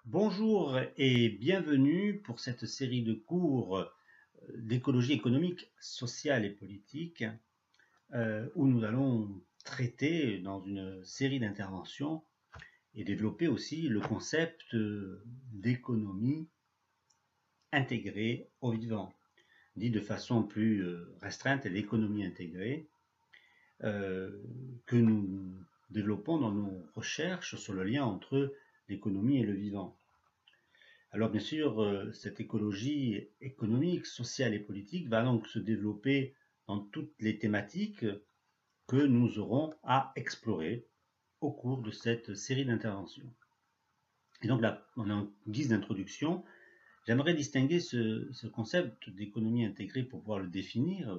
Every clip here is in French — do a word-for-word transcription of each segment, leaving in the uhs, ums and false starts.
Bonjour et bienvenue pour cette série de cours d'écologie économique, sociale et politique euh, où nous allons traiter dans une série d'interventions et développer aussi le concept d'économie intégrée au vivant, dit de façon plus restreinte l'économie intégrée euh, que nous développons dans nos recherches sur le lien entre l'économie et le vivant. Alors bien sûr, cette écologie économique, sociale et politique va donc se développer dans toutes les thématiques que nous aurons à explorer au cours de cette série d'interventions. Et donc là, en guise d'introduction, j'aimerais distinguer ce, ce concept d'économie intégrée pour pouvoir le définir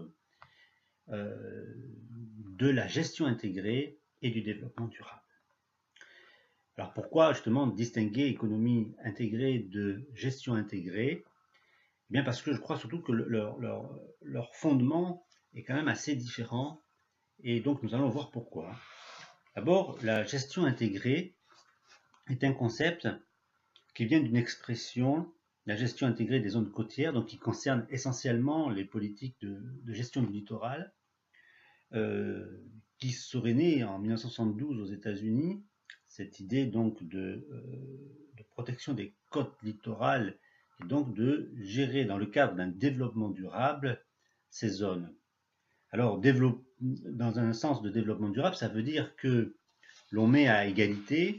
euh, de la gestion intégrée et du développement durable. Alors pourquoi justement distinguer économie intégrée de gestion intégrée? Eh bien parce que je crois surtout que leur, leur, leur fondement est quand même assez différent et donc nous allons voir pourquoi. D'abord, la gestion intégrée est un concept qui vient d'une expression, la gestion intégrée des zones côtières, donc qui concerne essentiellement les politiques de, de gestion du littoral, euh, qui serait née en mille neuf cent soixante-douze aux États-Unis. Cette idée donc de, euh, de protection des côtes littorales et donc de gérer dans le cadre d'un développement durable ces zones. Alors, dans un sens de développement durable, ça veut dire que l'on met à égalité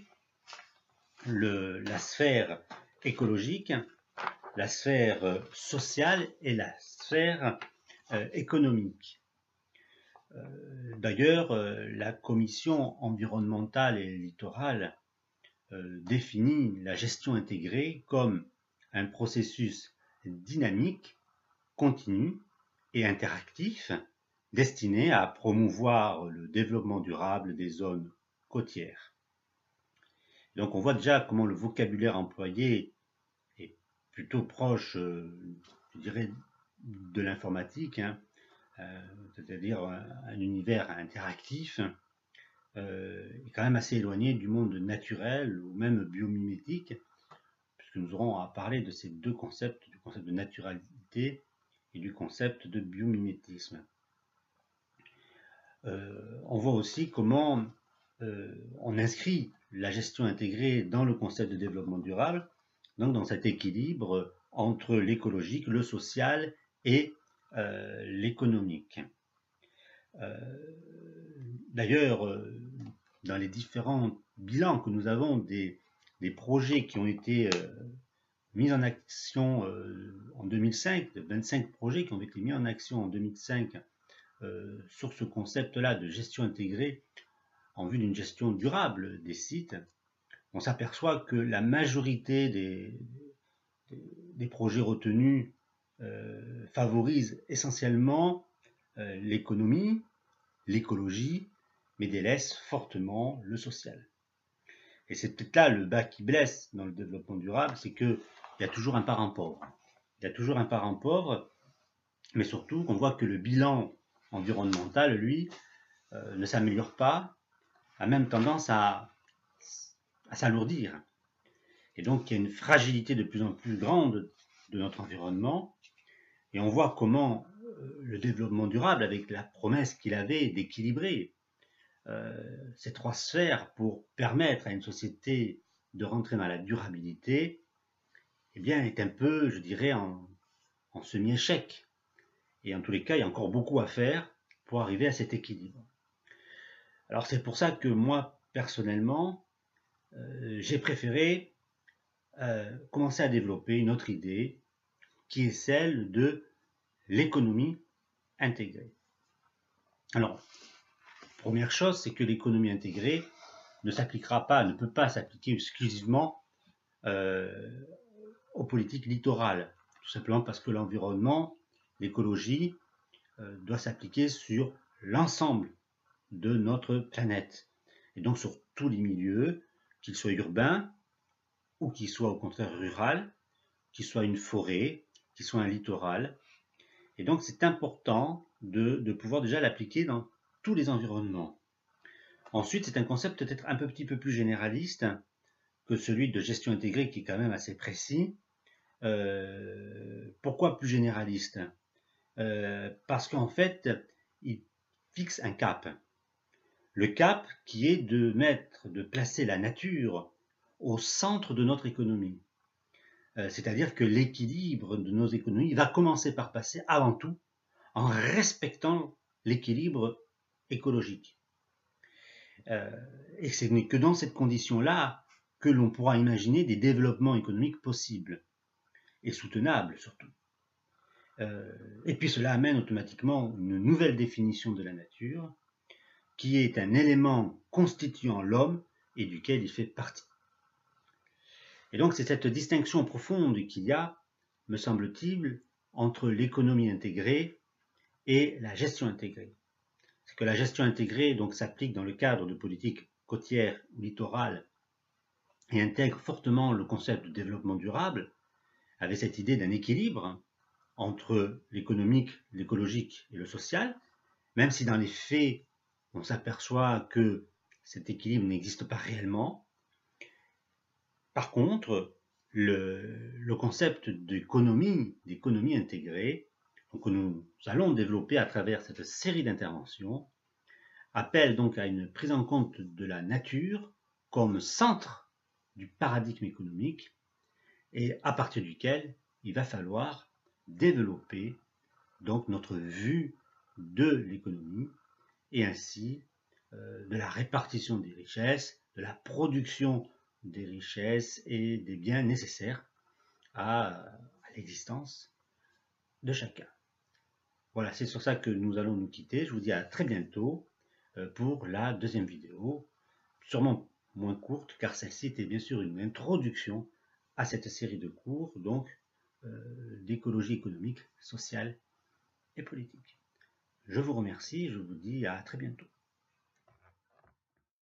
le, la sphère écologique, la sphère sociale et la sphère euh, économique. Euh, D'ailleurs, euh, la commission environnementale et littorale euh, définit la gestion intégrée comme un processus dynamique, continu et interactif destiné à promouvoir le développement durable des zones côtières. Donc on voit déjà comment le vocabulaire employé est plutôt proche, euh, je dirais, de l'informatique, hein, euh, c'est-à-dire un, un univers interactif, euh, est quand même assez éloigné du monde naturel ou même biomimétique, puisque nous aurons à parler de ces deux concepts, du concept de naturalité et du concept de biomimétisme. Euh, on voit aussi comment euh, on inscrit la gestion intégrée dans le concept de développement durable, donc dans cet équilibre entre l'écologique, le social et euh, l'économique. Euh, D'ailleurs, euh, dans les différents bilans que nous avons des, des projets qui ont été euh, mis en action euh, en deux mille cinq, vingt-cinq projets qui ont été mis en action en deux mille cinq euh, sur ce concept-là de gestion intégrée en vue d'une gestion durable des sites, on s'aperçoit que la majorité des, des, des projets retenus euh, favorisent essentiellement euh, l'économie, l'écologie, mais délaissent fortement le social. Et c'est peut-être là le bas qui blesse dans le développement durable, c'est qu'il y a toujours un parent pauvre. Il y a toujours un parent pauvre, mais surtout qu'on voit que le bilan environnemental, lui, euh, ne s'améliore pas, a même tendance à, à s'alourdir. Et donc, il y a une fragilité de plus en plus grande de notre environnement. Et on voit comment euh, le développement durable, avec la promesse qu'il avait d'équilibrer euh, ces trois sphères pour permettre à une société de rentrer dans la durabilité, eh bien, est un peu, je dirais, en, en semi-échec. Et en tous les cas, il y a encore beaucoup à faire pour arriver à cet équilibre. Alors, c'est pour ça que moi, personnellement, euh, j'ai préféré euh, commencer à développer une autre idée qui est celle de l'économie intégrée. Alors, première chose, c'est que l'économie intégrée ne s'appliquera pas, ne peut pas s'appliquer exclusivement euh, aux politiques littorales, tout simplement parce que l'environnement, l'écologie, euh, doit s'appliquer sur l'ensemble de notre planète, et donc sur tous les milieux, qu'ils soient urbains ou qu'ils soient au contraire ruraux, qu'ils soient une forêt, qu'ils soient un littoral. Et donc c'est important de, de pouvoir déjà l'appliquer dans tous les environnements. Ensuite, c'est un concept peut-être un peu, petit peu plus généraliste, que celui de gestion intégrée qui est quand même assez précis. Euh, pourquoi plus généraliste? euh, Parce qu'en fait, il fixe un cap. Le cap qui est de mettre, de placer la nature au centre de notre économie. Euh, c'est-à-dire que l'équilibre de nos économies va commencer par passer avant tout en respectant l'équilibre écologique. Euh, et ce n'est que dans cette condition-là que l'on pourra imaginer des développements économiques possibles et soutenables surtout. Euh, et puis cela amène automatiquement une nouvelle définition de la nature qui est un élément constituant l'homme et duquel il fait partie. Et donc c'est cette distinction profonde qu'il y a, me semble-t-il, entre l'économie intégrée et la gestion intégrée. C'est que la gestion intégrée donc s'applique dans le cadre de politiques côtières ou littorales et intègre fortement le concept de développement durable, avec cette idée d'un équilibre entre l'économique, l'écologique et le social, même si dans les faits, on s'aperçoit que cet équilibre n'existe pas réellement. Par contre, le, le concept d'économie, d'économie intégrée, donc que nous allons développer à travers cette série d'interventions, appelle donc à une prise en compte de la nature comme centre du paradigme économique et à partir duquel il va falloir développer donc notre vue de l'économie et ainsi euh, de la répartition des richesses, de la production des richesses et des biens nécessaires à, à l'existence de chacun. Voilà, c'est sur ça que nous allons nous quitter. Je vous dis à très bientôt euh, pour la deuxième vidéo, sûrement moins courte car celle-ci était bien sûr une introduction à cette série de cours donc euh, d'écologie économique, sociale et politique. Je vous remercie, je vous dis à très bientôt.